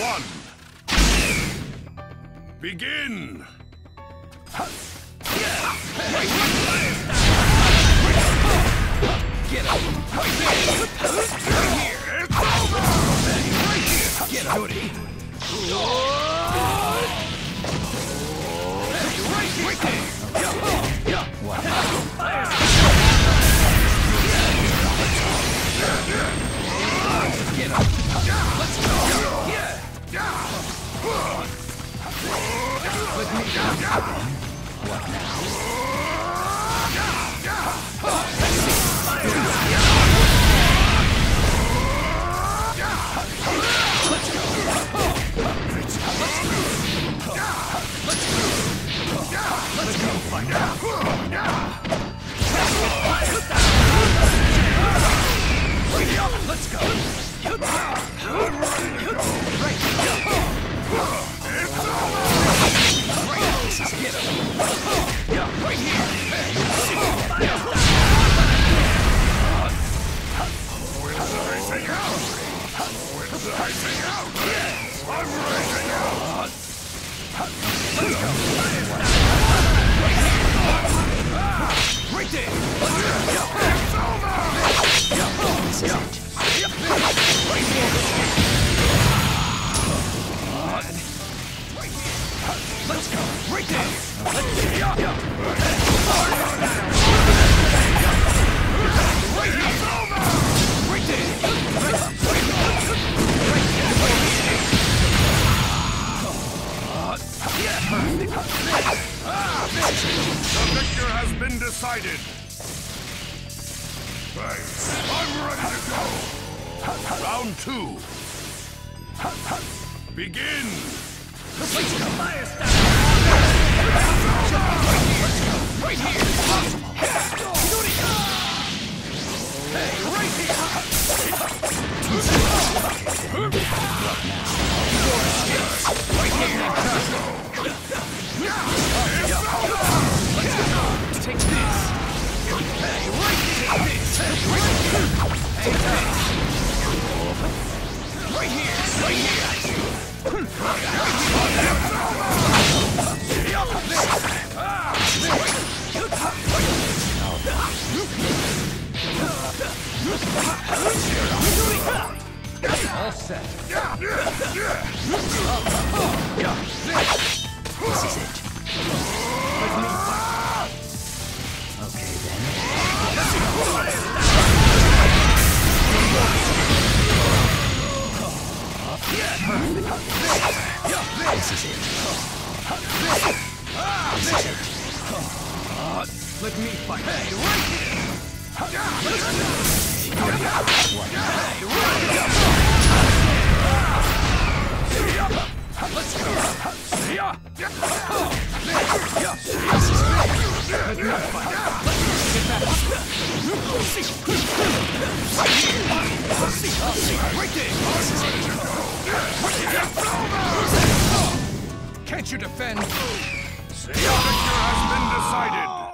one. Begin. Get up! Right there! Right here! It's over! Right here! Get up! Hey, right there! What? Get up! Let's go! Yeah! Let me go! What now? Let's go find out. Let's go. Right. Get him. Right here. When's the racing out? When's the racing out? I'm racing out! Let's go. Right there. It's over! This is it. Right here. Let's go. Right there. Right here. It's over. Right there. The victor has been decided. Hey, I'm ready to go. Round two. Begin. Let's go. Right here. Hey, right here. Right here. Take this. Hey, right here. Take this. Right here. Right here. All set. This is it. Okay then. This is it. This is it. Let me fight. Hey, right here. Let's go. Let me fight. Get back. Right there. Can't you defend? The victor has been decided.